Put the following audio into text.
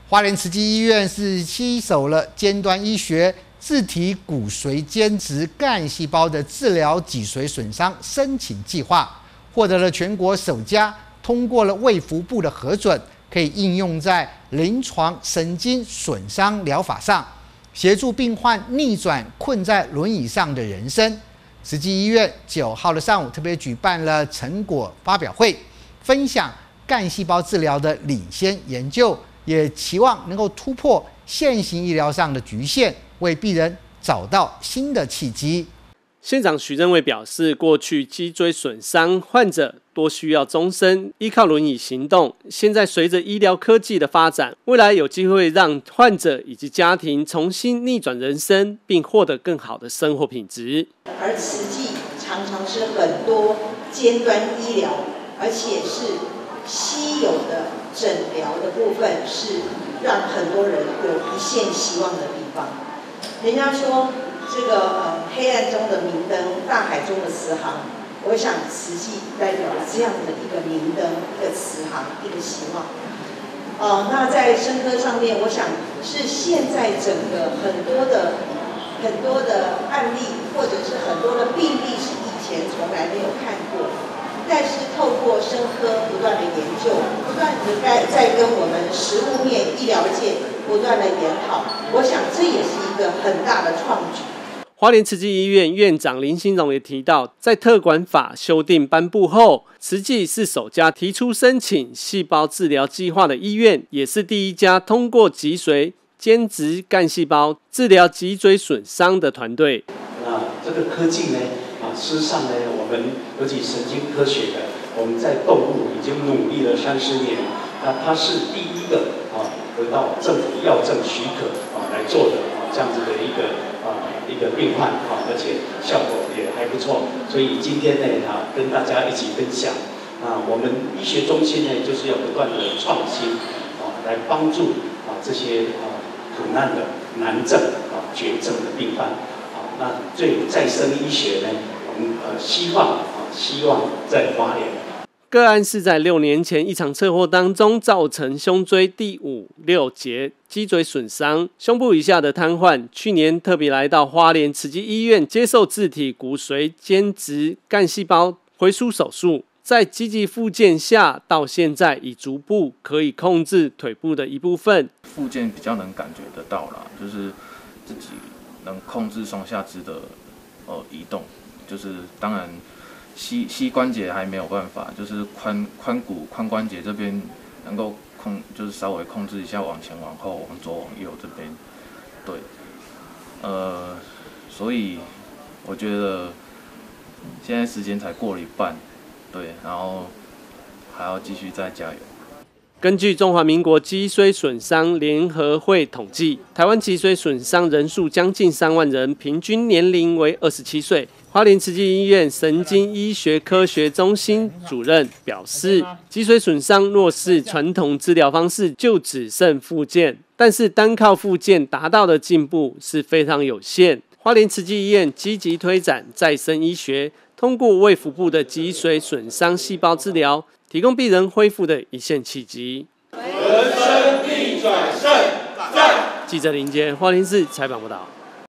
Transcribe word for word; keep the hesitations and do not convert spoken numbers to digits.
花莲慈济医院是携手了尖端医学自体骨髓间质干细胞的治疗脊髓损伤申请计划，获得了全国首家通过了卫福部的核准，可以应用在临床神经损伤疗法上，协助病患逆转困在轮椅上的人生。慈济医院九号的上午特别举办了成果发表会，分享干细胞治疗的领先研究，也期望能够突破现行医疗上的局限，为病人找到新的契机。 县长许正伟表示，过去脊椎损伤患者多需要终身依靠轮椅行动，现在随着医疗科技的发展，未来有机会让患者以及家庭重新逆转人生，并获得更好的生活品质。 而慈济常常是很多尖端医疗，而且是稀有的诊疗的部分，是让很多人有一线希望的地方。人家说这个呃黑暗中的明灯，大海中的慈航，我想慈济代表了这样的一个明灯，一个慈航，一个希望。呃，那在生科上面，我想是现在整个很多的很多的案例，或者是很多的病例是以前从来没有看过。但是透过生科不断的研究，不断的在在跟我们实务面医疗界不断的研讨，我想这也是一个很大的创举。 花莲慈济医院院长林兴荣也提到，在特管法修订颁布后，慈济是首家提出申请细胞治疗计划的医院，也是第一家通过脊髓间质干细胞治疗脊椎损伤的团队。 那这个科技呢？啊，事实上呢，我们尤其神经科学的，我们在动物已经努力了三十年。那它是第一个啊得到政府药证许可啊来做的啊这样子的一个啊一个病患啊，而且效果也还不错。所以今天呢啊跟大家一起分享啊，我们医学中心呢就是要不断的创新啊，来帮助啊这些啊苦难的难症啊绝症的病患。那对再生医学呢，我们呃希望啊，希望在花莲。 个案是在六年前一场车祸当中造成胸椎第五、六节脊椎损伤，胸部以下的瘫痪。去年特别来到花莲慈济医院接受自体骨髓间质干细胞回输手术，在积极复健下，到现在已逐步可以控制腿部的一部分。 复健比较能感觉得到啦，就是自己能控制双下肢的呃移动，就是当然膝膝关节还没有办法，就是髋髋骨髋关节这边能够控，就是稍微控制一下往前往后往左往右这边，对，呃，所以我觉得现在时间才过了一半，对，然后还要继续再加油。 根据中华民国脊髓损伤联合会统计，台湾脊髓损伤人数将近三万人，平均年龄为二十七岁。花莲慈济医院神经医学科学中心主任表示，脊髓损伤若是传统治疗方式，就只剩复健，但是单靠复健达到的进步是非常有限。花莲慈济医院积极推展再生医学，通过卫福部的脊髓损伤细胞治疗，提供病人恢复的一线契机。 人生逆转胜，赞！ 记者林杰，花莲市采访报道。